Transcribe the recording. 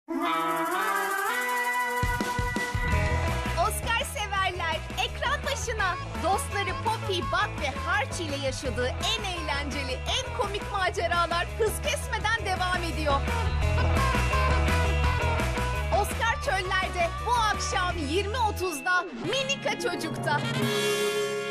Oscar severler, ekran başına. Dostları Poppy, Bud ve Harch ile yaşadığı en eğlenceli, en komik maceralar hız kesmeden devam ediyor. Oscar çöllerde bu akşam 20.30'da Minika Çocuk'ta.